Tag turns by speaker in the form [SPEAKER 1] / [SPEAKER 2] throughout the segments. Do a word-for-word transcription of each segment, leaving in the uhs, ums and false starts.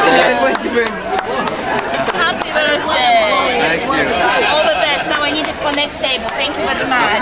[SPEAKER 1] Happy birthday.
[SPEAKER 2] Thank you.
[SPEAKER 1] All the best. Now I need it for next table. Thank you very much.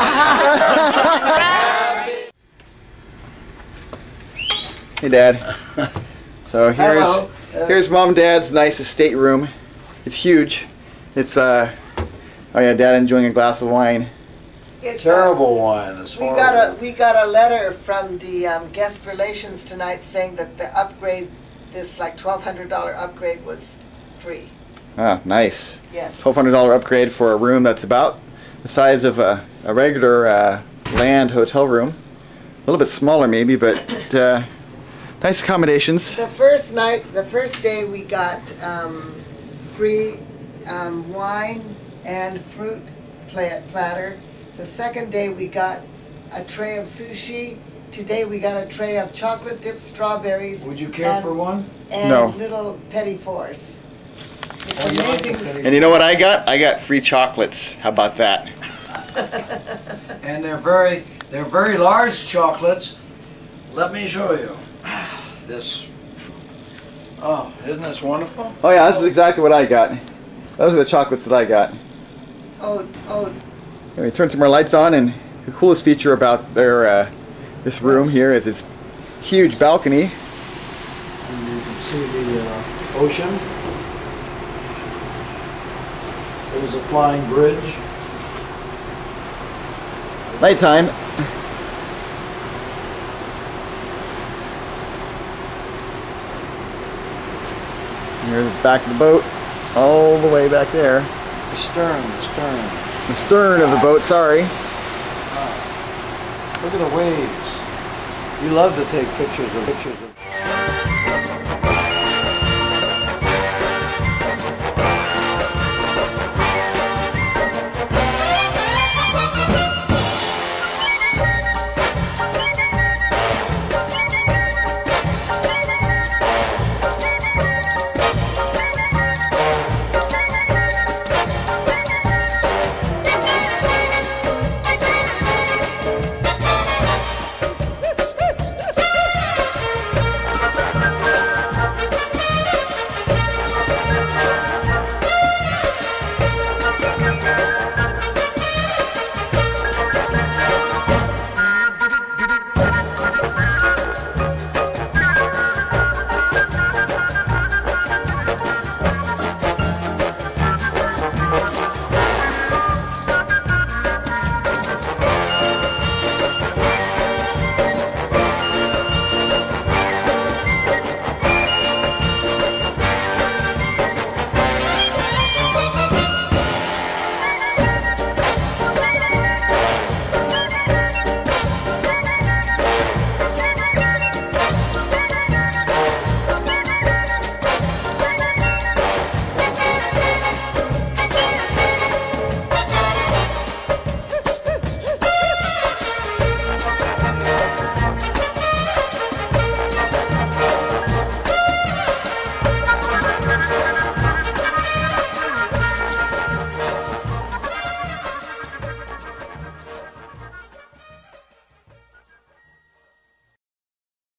[SPEAKER 3] Hey, Dad. So here's
[SPEAKER 4] Hello.
[SPEAKER 3] here's Mom and Dad's nice estate room. It's huge. It's uh oh yeah, Dad enjoying a glass of wine.
[SPEAKER 4] It's
[SPEAKER 5] Terrible wine. It's
[SPEAKER 4] We
[SPEAKER 5] horrible.
[SPEAKER 4] got a we got a letter from the um, guest relations tonight saying that the upgrade, this like twelve hundred dollar upgrade, was free.
[SPEAKER 3] Ah, nice.
[SPEAKER 4] Yes.
[SPEAKER 3] Twelve hundred dollar upgrade for a room that's about the size of a, a regular uh, land hotel room. A little bit smaller maybe, but uh, nice accommodations.
[SPEAKER 4] The first night, the first day, we got um, free um, wine and fruit pla- platter. The second day we got a tray of sushi. Today we got a tray of chocolate dipped strawberries.
[SPEAKER 5] Would you care
[SPEAKER 4] and,
[SPEAKER 5] for one?
[SPEAKER 4] And
[SPEAKER 3] No.
[SPEAKER 4] little petit fours. It's
[SPEAKER 5] Oh, you like the
[SPEAKER 4] amazing.
[SPEAKER 5] petty-
[SPEAKER 3] And you know what I got? I got free chocolates. How about that?
[SPEAKER 5] And they're very, they're very large chocolates. Let me show you. This. Oh, isn't this wonderful?
[SPEAKER 3] Oh yeah, this is exactly what I got. Those are the chocolates that I got.
[SPEAKER 4] Oh, oh,
[SPEAKER 3] And we turn some more lights on, and the coolest feature about their uh, this room here is this huge balcony.
[SPEAKER 5] And you can see the uh, ocean. There's a flying bridge.
[SPEAKER 3] Nighttime. Here's the back of the boat, all the way back there.
[SPEAKER 5] The stern, the stern.
[SPEAKER 3] The stern of the boat, sorry.
[SPEAKER 5] Look at the waves. You love to take pictures of pictures of.